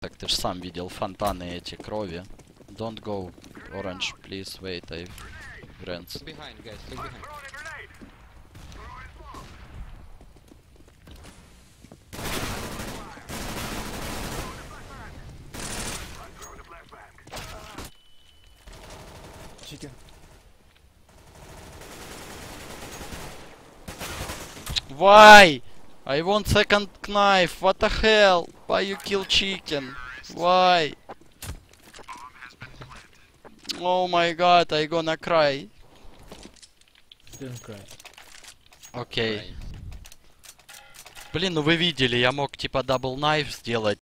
Так ты ж сам видел фонтаны эти крови. Don't go orange, please wait, I grants. Look behind, guys. Look behind. Chicken. Why? I want second knife. What the hell? Why you kill chicken? Why? Oh my god, I gonna cry. Don't cry. Окей. Блин, ну вы видели, я мог типа дабл найф сделать